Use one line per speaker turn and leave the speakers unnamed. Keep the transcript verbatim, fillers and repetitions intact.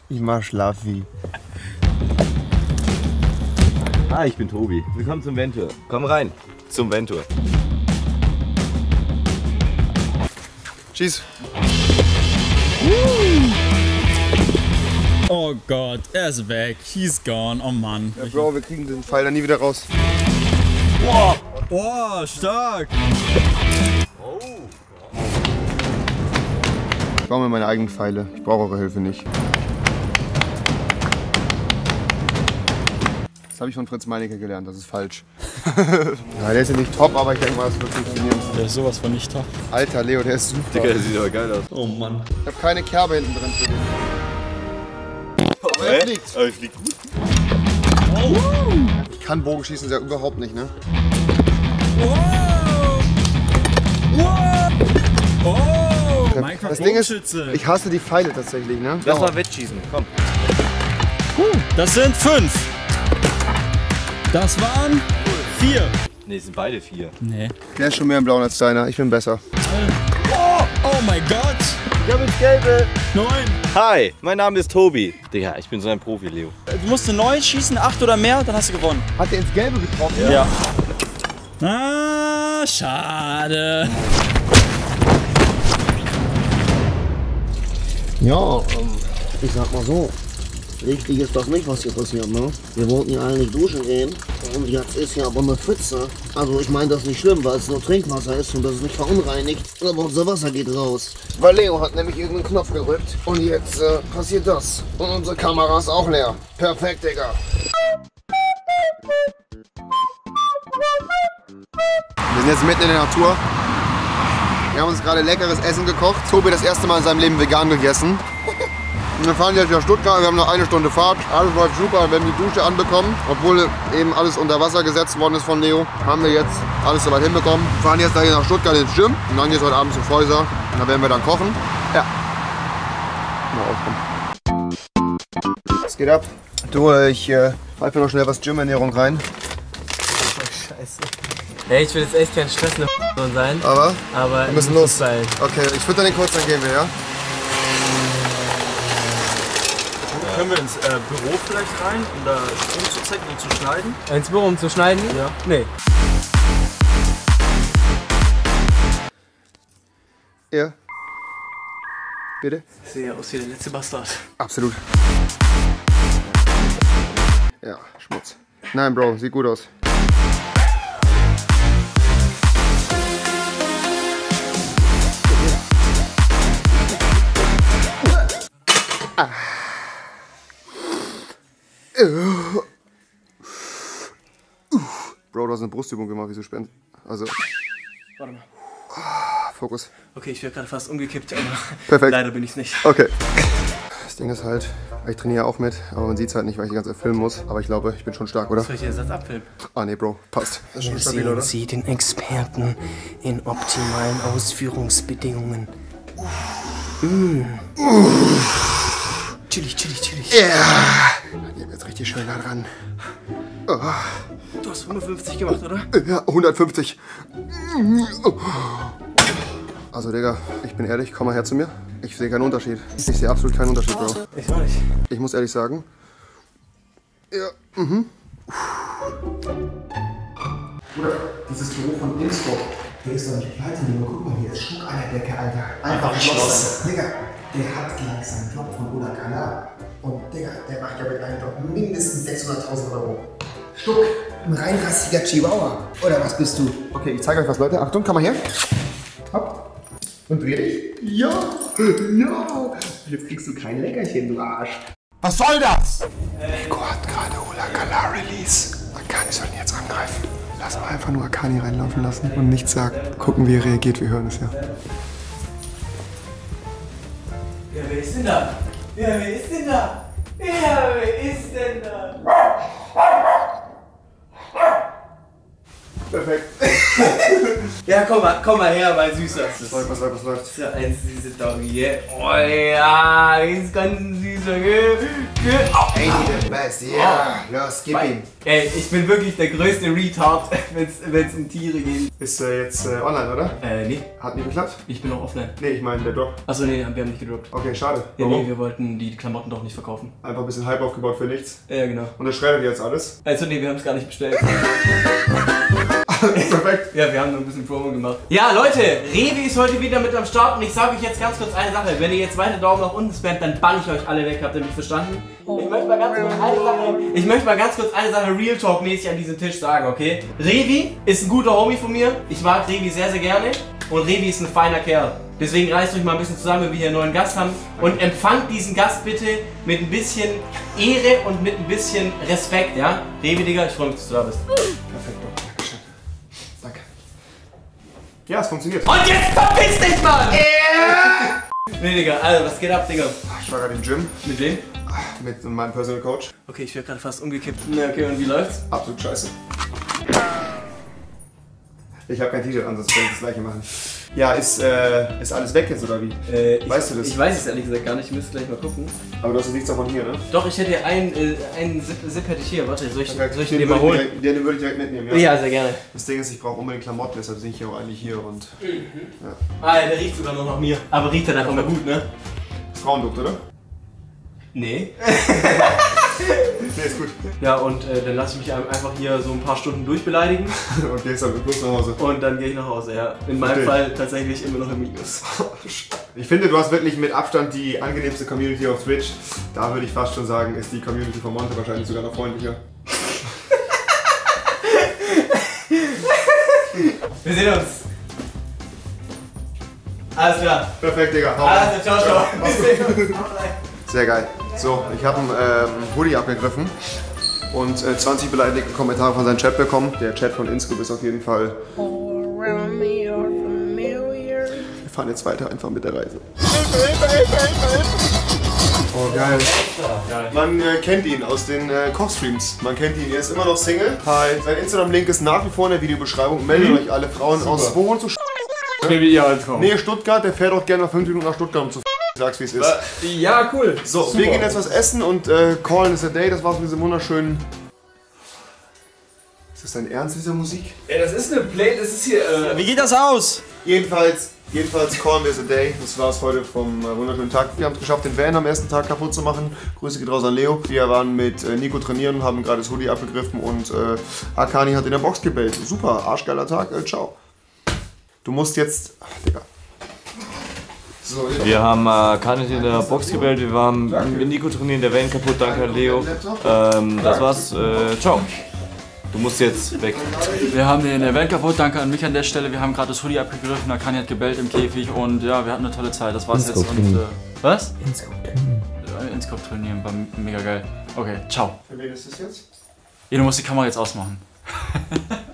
Ich mach Schlafi.
Ah, ich bin Tobi. Willkommen zum Ventur. Komm rein zum Ventur.
Schieß.
Oh Gott, er ist weg. He's gone. Oh Mann.
Ja, Bro, wir kriegen den Pfeil da nie wieder raus.
Wow. Oh, stark.
Ich baue mir meine eigenen Pfeile. Ich brauche eure Hilfe nicht. Das habe ich von Fritz Meinecke gelernt. Das ist falsch. Ja, der ist ja nicht top, aber ich denke mal, das wird funktionieren.
Der ist sowas von nicht top.
Alter, Leo, der ist super.
Digga, der sieht aber geil aus.
Oh Mann.
Ich habe keine Kerbe hinten drin für den. Aber er fliegt.
Aber er fliegt gut.
Oh.
Ich kann Bogenschießen ja überhaupt nicht, ne?
Wow. Wow. Oh. Minecraft
Das Ding ist,
Bogenschütze.
ich hasse die Pfeile tatsächlich, ne?
Lass mal Wettschießen, komm.
Das sind fünf. Das waren vier.
Ne, es sind beide vier.
Nee.
Der ist schon mehr im Blauen als deiner. Ich bin besser.
Oh, oh mein Gott.
Ich hab ins Gelbe.
Neun.
Hi, mein Name ist Tobi. Digga, ich bin so ein Profi, Leo.
Du musst eine neun schießen, acht oder mehr, dann hast du gewonnen.
Hat der ins Gelbe getroffen?
Ja. Ah, schade.
Ja, ähm, ich sag mal so, richtig ist das nicht, was hier passiert, ne? Wir wollten ja eigentlich duschen gehen und jetzt ist ja aber eine Pfütze. Also ich meine das ist nicht schlimm, weil es nur Trinkwasser ist und das ist nicht verunreinigt, aber unser Wasser geht raus. Weil Leo hat nämlich irgendeinen Knopf gedrückt und jetzt äh, passiert das. Und unsere Kamera ist auch leer. Perfekt, Digga.
Wir sind jetzt mitten in der Natur. Wir haben uns gerade leckeres Essen gekocht. Tobi das erste Mal in seinem Leben vegan gegessen. Und wir fahren jetzt nach Stuttgart, wir haben noch eine Stunde Fahrt. Alles läuft super, wir haben die Dusche anbekommen. Obwohl eben alles unter Wasser gesetzt worden ist von Leo, haben wir jetzt alles soweit hinbekommen. Wir fahren jetzt dahin nach Stuttgart ins Gym und dann geht es heute Abend zu Fäuser. Und da werden wir dann kochen. Ja. Mal aufkommen. Was geht ab? Du, ich äh, pfeife noch schnell was Gym-Ernährung rein.
Scheiße. Ey, ich will jetzt echt kein Stress in der sein.
Aber?
Aber
wir müssen los. Sein. Okay, ich fütter den kurz, dann gehen wir, ja?
Können wir ins äh, Büro vielleicht rein, um da Strom zu zecken und zu schneiden?
Ins Büro, um zu schneiden?
Ja.
Nee.
Ja. Bitte?
Ich sehe aus wie der letzte Bastard.
Absolut. Ja, Schmutz. Nein, Bro, sieht gut aus. Ah. Bro, du hast eine Brustübung gemacht, wieso spend? Also.
Warte mal.
Fokus.
Okay, ich wäre gerade fast umgekippt, aber
perfekt.
Leider bin ich es nicht.
Okay. Das Ding ist halt, ich trainiere auch mit, aber man sieht es halt nicht, weil ich die ganze Zeit filmen muss. Aber ich glaube, ich bin schon stark, oder?
Soll ich den Satz abfilmen?
Ah nee, Bro, passt.
Das ist schon stabil, oder? Sie den Experten in optimalen Ausführungsbedingungen. Mmh. Chillig, chillig, chillig.
Ja. Yeah. Ich bin jetzt richtig schön nah dran. Oh.
Du hast fünfundfünfzig gemacht, oder?
Ja, hundertfünfzig. Also, Digga, ich bin ehrlich, komm mal her zu mir. Ich sehe keinen Unterschied. Ich sehe absolut keinen Unterschied, Bro.
Ich auch nicht.
Ich muss ehrlich sagen. Ja, mhm.
Bruder, dieses Büro von Innsbruck, der ist doch nicht pleite, Junge. Guck mal, hier ist Schmuck an der Decke, Alter. Einfach geschlossen. Digga, der hat gleich seinen Job von Ola Kala. Und Digga, der macht ja mit einem Job mindestens sechshunderttausend Euro. Stuck, ein reinrassiger Chihuahua. Oder was bist du?
Okay, ich zeige euch was, Leute. Achtung, komm mal her. Hopp. Und dreh dich. Ja, ja. Jetzt kriegst du kein Leckerchen, du Arsch. Was soll das? Nico hat gerade Ola Kala Release. Akani soll ihn jetzt angreifen. Lass mal einfach nur Akani reinlaufen lassen und nichts sagen. Gucken, wie er reagiert. Wir hören es ja.
Ja, wer ist denn da? Ja, wer ist denn da? Ja, wer ist denn da?
Perfekt.
Ja, komm mal, komm mal her, mein Süßer.
Was läuft, was läuft, was läuft?
Das ist ja eins, diese Doggy, yeah. Oh ja, die ist ganz süß. sagen, äh, oh.
Ey, die the best, ja. Yeah. Los, gib ihm.
Ey, ich bin wirklich der größte Retard, wenn es um Tiere geht.
Ist äh, jetzt äh, online, oder?
Äh, nee.
Hat nicht geklappt?
Ich bin noch offline.
Nee, ich meine der Drop.
Achso, nee, wir haben nicht gedroppt.
Okay, schade.
Ja,
Warum?
nee, wir wollten die Klamotten doch nicht verkaufen.
Einfach ein bisschen Hype aufgebaut für nichts.
Ja, genau.
Und das schreddert jetzt alles.
Also, nee, wir haben es gar nicht bestellt.
Perfekt.
Ja, wir haben nur ein bisschen Promo gemacht. Ja, Leute, Revi ist heute wieder mit am Start und ich sage euch jetzt ganz kurz eine Sache. Wenn ihr jetzt weiter Daumen nach unten spammt, dann bann ich euch alle weg. Habt ihr mich verstanden? Ich möchte mal ganz kurz eine Sache, ich möchte mal ganz kurz eine Sache Real Talk mäßig an diesem Tisch sagen, okay? Revi ist ein guter Homie von mir. Ich mag Revi sehr, sehr gerne. Und Revi ist ein feiner Kerl. Deswegen reißt euch mal ein bisschen zusammen, wenn wir hier einen neuen Gast haben. Und empfangt diesen Gast bitte mit ein bisschen Ehre und mit ein bisschen Respekt, ja? Revi, Digga, ich freue mich, dass du da bist.
Perfekt, Dankeschön. Danke. Ja, es funktioniert.
Und jetzt verpiss dich, Mann! Yeah! Nee, Digga, also, was geht ab, Digga?
Ich war gerade im Gym.
Mit wem?
Mit meinem Personal Coach.
Okay, ich werde gerade fast umgekippt. Na, okay, und wie läuft's?
Absolut scheiße. Ich habe kein T-Shirt an, sonst könnte ich das gleiche machen. Ja, ist, äh, ist alles weg jetzt oder wie?
Äh, ich,
weißt du das?
Ich weiß es ehrlich gesagt gar nicht, ich müsste gleich mal gucken.
Aber du hast nichts davon hier, ne?
Doch, ich hätte einen, äh, einen Zip, Zip hätte ich hier. Warte, soll ich,
Okay,
soll ich
den,
den mal
würde ich
holen?
direkt, den würde ich direkt mitnehmen, ja?
Ja, sehr gerne.
Das Ding ist, ich brauche unbedingt Klamotten, deshalb bin ich ja auch eigentlich hier und...
Mhm. Ja. Ah, der riecht sogar noch nach mir. Aber riecht halt einfach mal gut, ne?
Frauenduft, oder?
Nee.
Nee, ist gut.
Ja, und äh, dann lasse ich mich einfach hier so ein paar Stunden durchbeleidigen.
Und gehst dann bloß nach Hause.
Und dann gehe ich nach Hause, ja. In meinem
Okay.
Fall tatsächlich immer noch im Minus.
Ich finde, du hast wirklich mit Abstand die angenehmste Community auf Twitch. Da würde ich fast schon sagen, ist die Community von Monte wahrscheinlich sogar noch freundlicher.
Wir sehen uns. Alles klar.
Perfekt, Digga. Hau
Also,
rein.
ciao, ciao.
Mach's gut. Sehr geil. So, ich habe einen ähm, Hoodie abgegriffen und äh, zwanzig beleidigte Kommentare von seinem Chat bekommen. Der Chat von Inscope ist auf jeden Fall... Wir fahren jetzt weiter einfach mit der Reise. Oh, geil. Man äh, kennt ihn aus den äh, Kochstreams. Man kennt ihn, er ist immer noch Single. Hi. Sein Instagram-Link ist nach wie vor in der Videobeschreibung. Meldet mhm. euch alle Frauen Super. Aus wo und zu Nee, Stuttgart, der fährt auch gerne mal fünf Minuten nach Stuttgart, um zu ich sag's wie es ist.
Ja, cool.
So,
Super.
wir gehen jetzt was essen und äh, callen is a day. Das war's mit diesem wunderschönen... Ist das dein Ernst, dieser Musik?
Ey, das ist eine Play, das ist hier, äh, wie geht das aus?
Jedenfalls, jedenfalls callen wir is a day. Das war's heute vom äh, wunderschönen Tag. Wir haben es geschafft, den Van am ersten Tag kaputt zu machen. Grüße geht raus an Leo. Wir waren mit äh, Nico trainieren, haben gerade das Hoodie abgegriffen und äh, Akani hat in der Box gebellt. Super, arschgeiler Tag. Äh, ciao. Du musst jetzt... Ach, Digga. So,
wir haben äh, Kani in der Box gebellt, wir waren mit Nico trainieren, der Van kaputt, danke an Leo. Ähm, das war's, äh, ciao. Du musst jetzt weg.
Wir haben den Event kaputt, danke an mich an der Stelle. Wir haben gerade das Hoodie abgegriffen, Akani hat gebellt im Käfig und ja, wir hatten eine tolle Zeit. Das war's jetzt. Und, äh, was?
Inscope trainieren.
Äh, Inscope trainieren, war mega geil. Okay, ciao.
Für wen ist das jetzt?
Ja, du musst die Kamera jetzt ausmachen.